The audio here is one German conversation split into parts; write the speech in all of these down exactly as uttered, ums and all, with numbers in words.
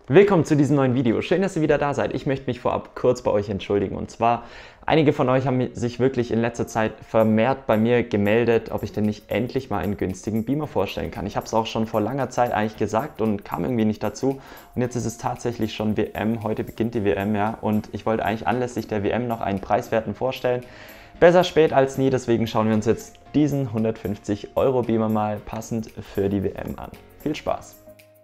Willkommen zu diesem neuen Video. Schön, dass ihr wieder da seid. Ich möchte mich vorab kurz bei euch entschuldigen. Und zwar, einige von euch haben sich wirklich in letzter Zeit vermehrt bei mir gemeldet, ob ich denn nicht endlich mal einen günstigen Beamer vorstellen kann. Ich habe es auch schon vor langer Zeit eigentlich gesagt und kam irgendwie nicht dazu. Und jetzt ist es tatsächlich schon W M. Heute beginnt die W M, ja. Und ich wollte eigentlich anlässlich der W M noch einen preiswerten vorstellen. Besser spät als nie, deswegen schauen wir uns jetzt diesen hundertfünfzig Euro Beamer mal passend für die W M an. Viel Spaß!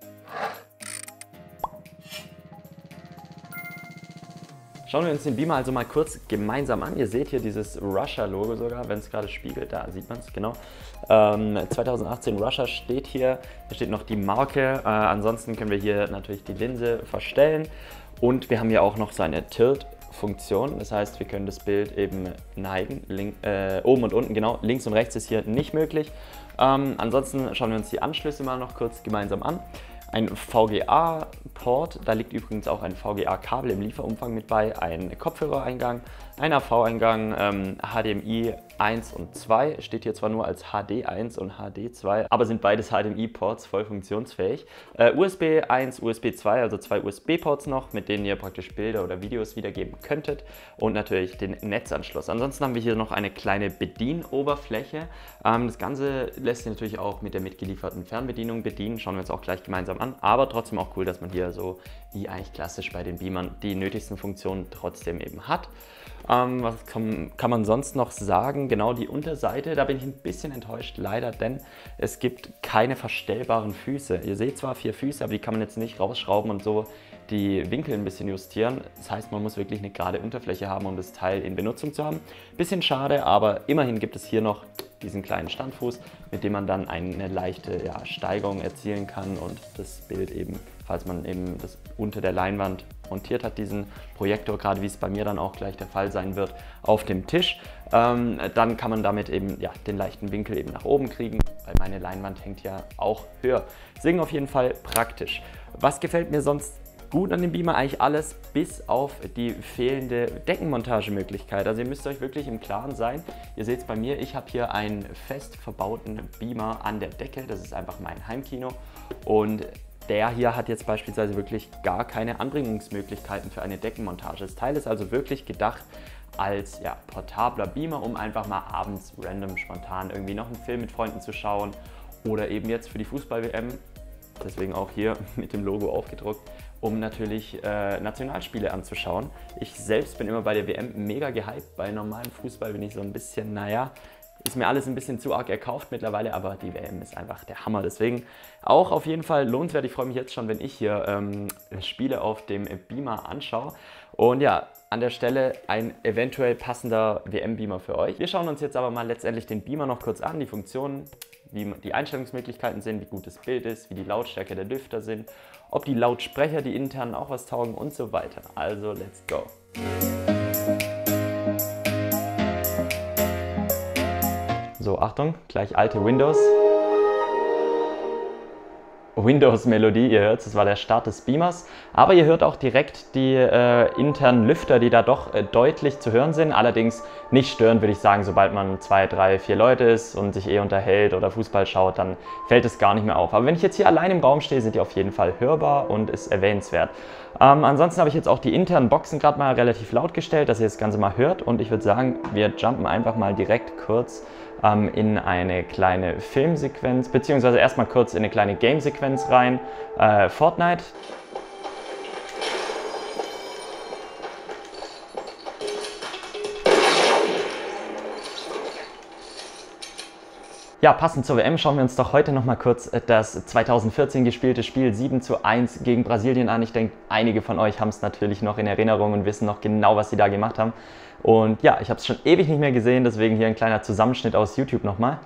Schauen wir uns den Beamer also mal kurz gemeinsam an. Ihr seht hier dieses Russia-Logo sogar, wenn es gerade spiegelt, da sieht man es, genau. Ähm, zweitausendachtzehn Russia steht hier, da steht noch die Marke. Äh, ansonsten können wir hier natürlich die Linse verstellen und wir haben hier auch noch so eine Tilt-Funktion. Das heißt, wir können das Bild eben neigen, link, äh, oben und unten, genau, links und rechts ist hier nicht möglich. Ähm, ansonsten schauen wir uns die Anschlüsse mal noch kurz gemeinsam an. Ein V G A-Port, da liegt übrigens auch ein V G A-Kabel im Lieferumfang mit bei, ein Kopfhörereingang, ein A V-Eingang, ähm, H D M I eins und zwei, steht hier zwar nur als H D eins und H D zwei, aber sind beides H D M I-Ports voll funktionsfähig. Äh, U S B eins, U S B zwei, also zwei U S B-Ports noch, mit denen ihr praktisch Bilder oder Videos wiedergeben könntet und natürlich den Netzanschluss. Ansonsten haben wir hier noch eine kleine Bedienoberfläche. Ähm, das Ganze lässt sich natürlich auch mit der mitgelieferten Fernbedienung bedienen, schauen wir uns auch gleich gemeinsam an, aber trotzdem auch cool, dass man hier so, wie eigentlich klassisch bei den Beamern, die nötigsten Funktionen trotzdem eben hat. Ähm, was kann, kann man sonst noch sagen? Genau, die Unterseite, da bin ich ein bisschen enttäuscht, leider, denn es gibt keine verstellbaren Füße. Ihr seht zwar vier Füße, aber die kann man jetzt nicht rausschrauben und so die Winkel ein bisschen justieren. Das heißt, man muss wirklich eine gerade Unterfläche haben, um das Teil in Benutzung zu haben. Bisschen schade, aber immerhin gibt es hier noch diesen kleinen Standfuß, mit dem man dann eine leichte ja, Steigerung erzielen kann und das Bild eben, falls man eben das unter der Leinwand montiert hat, diesen Projektor, gerade wie es bei mir dann auch gleich der Fall sein wird, auf dem Tisch, ähm, dann kann man damit eben ja, den leichten Winkel eben nach oben kriegen, weil meine Leinwand hängt ja auch höher. Deswegen auf jeden Fall praktisch. Was gefällt mir sonst gut an dem Beamer? Eigentlich alles, bis auf die fehlende Deckenmontagemöglichkeit. Also ihr müsst euch wirklich im Klaren sein. Ihr seht es bei mir, ich habe hier einen fest verbauten Beamer an der Decke. Das ist einfach mein Heimkino. Und der hier hat jetzt beispielsweise wirklich gar keine Anbringungsmöglichkeiten für eine Deckenmontage. Das Teil ist also wirklich gedacht als ja, portabler Beamer, um einfach mal abends random spontan irgendwie noch einen Film mit Freunden zu schauen oder eben jetzt für die Fußball-W M, deswegen auch hier mit dem Logo aufgedruckt, um natürlich äh, Nationalspiele anzuschauen. Ich selbst bin immer bei der W M mega gehypt. Bei normalem Fußball bin ich so ein bisschen, naja, ist mir alles ein bisschen zu arg erkauft mittlerweile, aber die W M ist einfach der Hammer. Deswegen auch auf jeden Fall lohnenswert. Ich freue mich jetzt schon, wenn ich hier ähm, Spiele auf dem Beamer anschaue. Und ja, an der Stelle ein eventuell passender W M-Beamer für euch. Wir schauen uns jetzt aber mal letztendlich den Beamer noch kurz an, die Funktionen, wie die Einstellungsmöglichkeiten sind, wie gut das Bild ist, wie die Lautstärke der Lüfter sind, ob die Lautsprecher, die internen, auch was taugen und so weiter. Also, let's go! So, Achtung, gleich alte Windows. Windows-Melodie, ihr hört es, das war der Start des Beamers. Aber ihr hört auch direkt die äh, internen Lüfter, die da doch äh, deutlich zu hören sind. Allerdings nicht störend, würde ich sagen, sobald man zwei, drei, vier Leute ist und sich eh unterhält oder Fußball schaut, dann fällt es gar nicht mehr auf. Aber wenn ich jetzt hier allein im Raum stehe, sind die auf jeden Fall hörbar und ist erwähnenswert. Ähm, ansonsten habe ich jetzt auch die internen Boxen gerade mal relativ laut gestellt, dass ihr das Ganze mal hört. Und ich würde sagen, wir jumpen einfach mal direkt kurz ähm, in eine kleine Filmsequenz, beziehungsweise erstmal kurz in eine kleine Game-Sequenz rein. Äh, Fortnite. Ja, passend zur W M schauen wir uns doch heute noch mal kurz das zweitausendvierzehn gespielte Spiel sieben zu eins gegen Brasilien an. Ich denke, einige von euch haben es natürlich noch in Erinnerung und wissen noch genau, was sie da gemacht haben. Und ja, ich habe es schon ewig nicht mehr gesehen, deswegen hier ein kleiner Zusammenschnitt aus YouTube nochmal.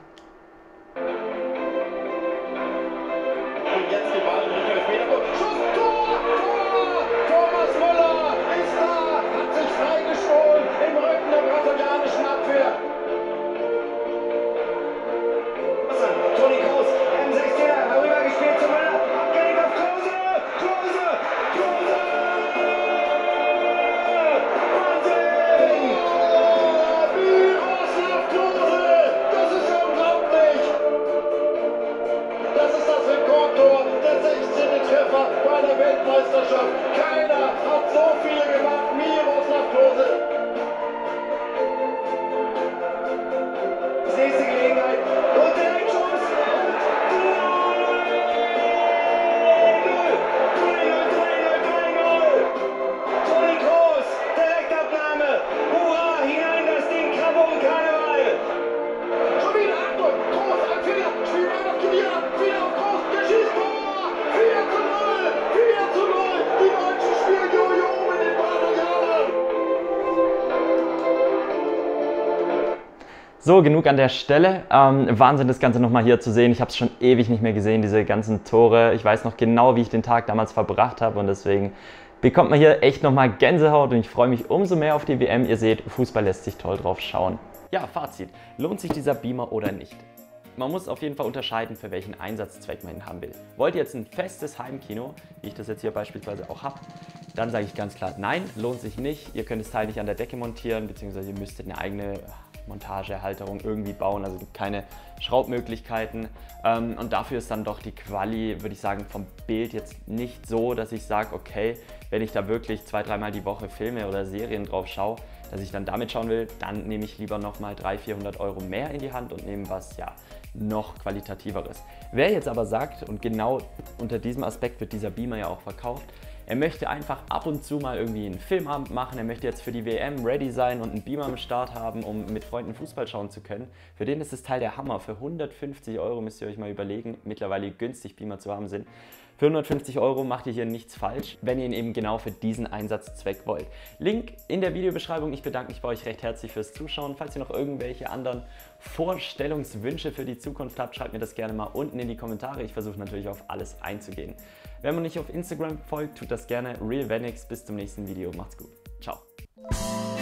So, genug an der Stelle. Ähm, Wahnsinn, das Ganze nochmal hier zu sehen. Ich habe es schon ewig nicht mehr gesehen, diese ganzen Tore. Ich weiß noch genau, wie ich den Tag damals verbracht habe und deswegen bekommt man hier echt nochmal Gänsehaut und ich freue mich umso mehr auf die W M. Ihr seht, Fußball lässt sich toll drauf schauen. Ja, Fazit. Lohnt sich dieser Beamer oder nicht? Man muss auf jeden Fall unterscheiden, für welchen Einsatzzweck man ihn haben will. Wollt ihr jetzt ein festes Heimkino, wie ich das jetzt hier beispielsweise auch habe, dann sage ich ganz klar, nein, lohnt sich nicht. Ihr könnt das Teil nicht an der Decke montieren, beziehungsweise ihr müsstet eine eigene Montagehalterung irgendwie bauen, also es gibt keine Schraubmöglichkeiten ähm, und dafür ist dann doch die Quali, würde ich sagen, vom Bild jetzt nicht so, dass ich sage, okay, wenn ich da wirklich zwei, dreimal die Woche Filme oder Serien drauf schaue, dass ich dann damit schauen will, dann nehme ich lieber nochmal dreihundert, vierhundert Euro mehr in die Hand und nehme was, ja, noch qualitativeres. Wer jetzt aber sagt, und genau unter diesem Aspekt wird dieser Beamer ja auch verkauft, er möchte einfach ab und zu mal irgendwie einen Filmabend machen, er möchte jetzt für die W M ready sein und einen Beamer am Start haben, um mit Freunden Fußball schauen zu können. Für den ist das Teil der Hammer. Für hundertfünfzig Euro müsst ihr euch mal überlegen, mittlerweile günstig Beamer zu haben sind. Für hundertfünfzig Euro macht ihr hier nichts falsch, wenn ihr ihn eben genau für diesen Einsatzzweck wollt. Link in der Videobeschreibung. Ich bedanke mich bei euch recht herzlich fürs Zuschauen. Falls ihr noch irgendwelche anderen Vorstellungswünsche für die Zukunft habt, schreibt mir das gerne mal unten in die Kommentare. Ich versuche natürlich auf alles einzugehen. Wenn man nicht auf Instagram folgt, tut das gerne. RealVenix. Bis zum nächsten Video. Macht's gut. Ciao.